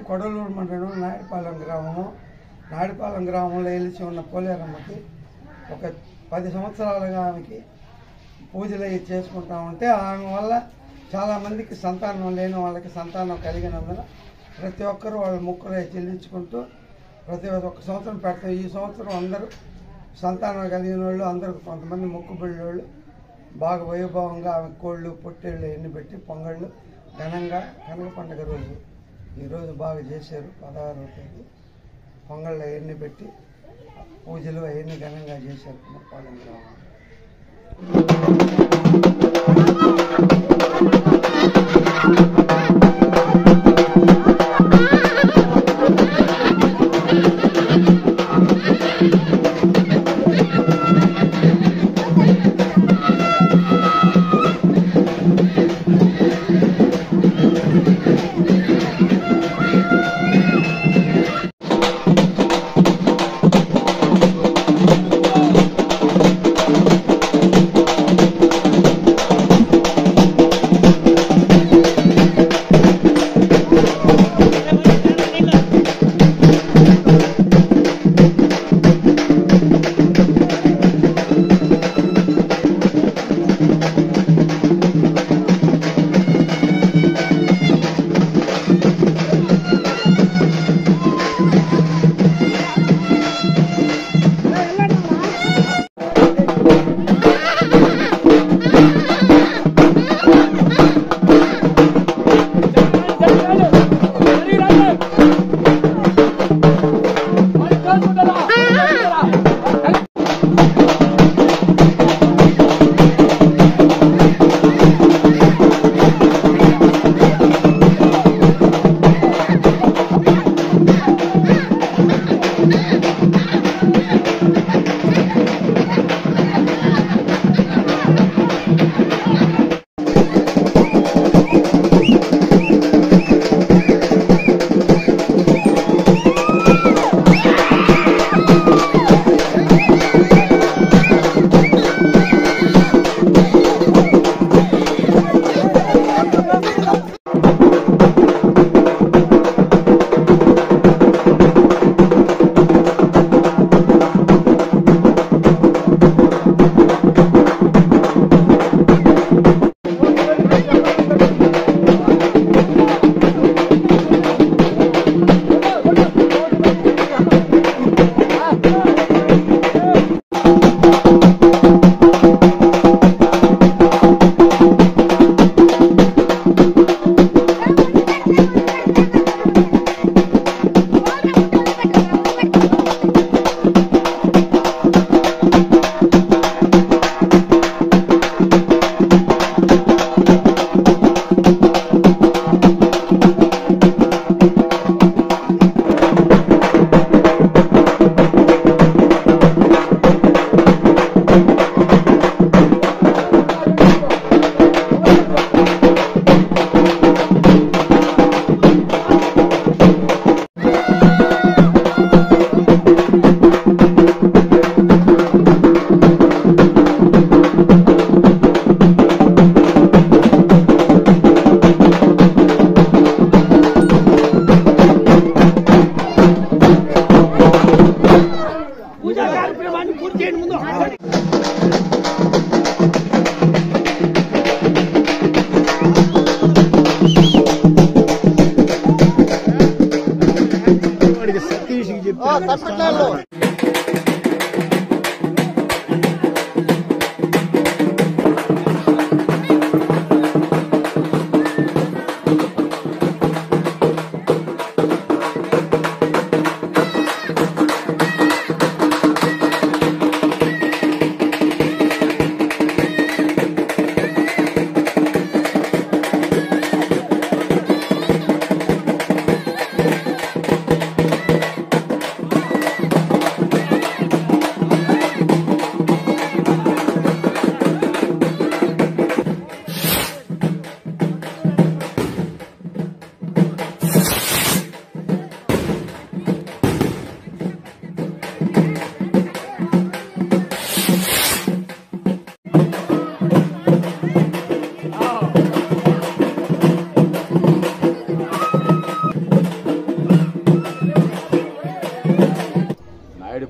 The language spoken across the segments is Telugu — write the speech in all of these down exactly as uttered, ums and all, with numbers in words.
కొడలూరు మండలం నాయుడుపాలెం గ్రామము నాయుడుపాలెం గ్రామంలో వెలిసి ఉన్న పోలేరమ్మకి ఒక పది సంవత్సరాలుగా ఆమెకి పూజలు అవి చేసుకుంటా ఉంటే ఆమె వల్ల చాలామందికి సంతానం లేని వాళ్ళకి సంతానం కలిగినందున ప్రతి ఒక్కరూ వాళ్ళ మొక్కులు చెల్లించుకుంటూ ప్రతి ఒక్క సంవత్సరం పెడతాం. ఈ సంవత్సరం అందరూ సంతానం కలిగిన వాళ్ళు అందరూ కొంతమంది మొక్కుబడి వాళ్ళు బాగా వైభవంగా ఆమె కోళ్ళు పొట్టేళ్ళు ఎన్ని పెట్టి పొంగళ్ళు ఘనంగా కనక పండుగ రోజు ఈరోజు బాగా చేశారు. పదహారవ తేదీ పొంగళ్ళు అవన్నీ పెట్టి పూజలు అవన్నీ ఘనంగా చేశారు పాలెం గ్రామంలో.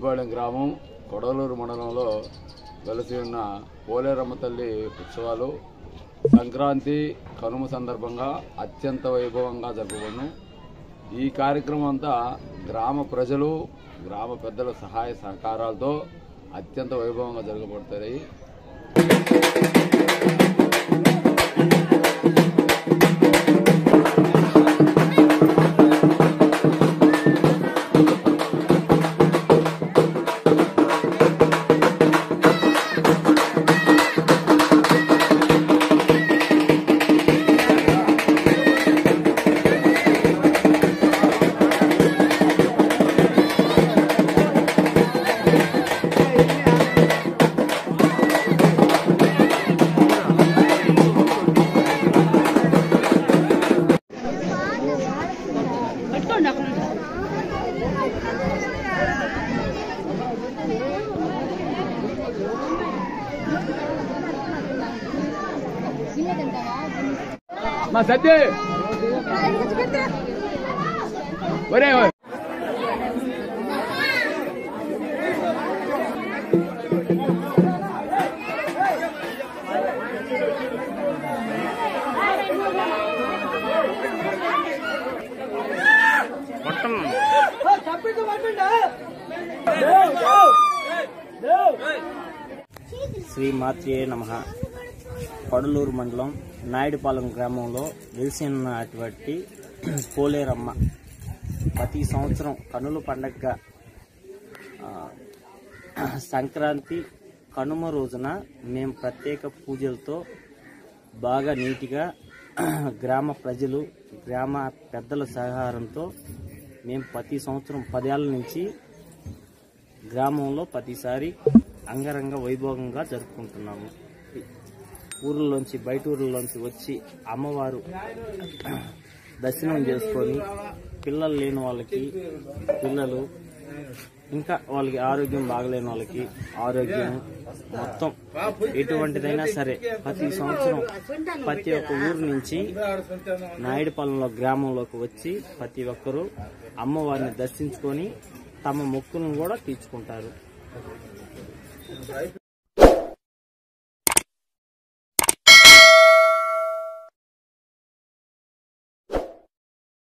నాయుడుపాలెం గ్రామం కొడవలూరు మండలంలో వెలసి ఉన్న పోలేరమ్మ తల్లి ఉత్సవాలు సంక్రాంతి కనుమ సందర్భంగా అత్యంత వైభవంగా జరుపుకున్నాం. ఈ కార్యక్రమం అంతా గ్రామ ప్రజలు గ్రామ పెద్దల సహాయ సహకారాలతో అత్యంత వైభవంగా జరగబడతాయి. మా సత్య ఒరే శ్రీ మాత్రే నమః. కొడలూరు మండలం నాయుడుపాలెం గ్రామంలో వెలిసి ఉన్నటువంటి పోలేరమ్మ ప్రతి సంవత్సరం కనుల పండగగా సంక్రాంతి కనుమ రోజున మేము ప్రత్యేక పూజలతో బాగా నీటిగా గ్రామ ప్రజలు గ్రామ పెద్దల సహకారంతో మేము ప్రతి సంవత్సరం పదేళ్ల నుంచి గ్రామంలో ప్రతిసారి అంగరంగ వైభవంగా జరుపుకుంటున్నాము. ఊర్లలోంచి బయట ఊర్లలోంచి వచ్చి అమ్మవారు దర్శనం చేసుకొని పిల్లలు లేని వాళ్ళకి పిల్లలు, ఇంకా వాళ్ళకి ఆరోగ్యం బాగలేని వాళ్ళకి ఆరోగ్యం, మొత్తం ఎటువంటిదైనా సరే ప్రతి సంవత్సరం ప్రతి ఒక్క ఊరు నుంచి నాయుడుపాలెంలో గ్రామంలోకి వచ్చి ప్రతి ఒక్కరూ అమ్మవారిని దర్శించుకొని తమ మొక్కులను కూడా తీర్చుకుంటారు.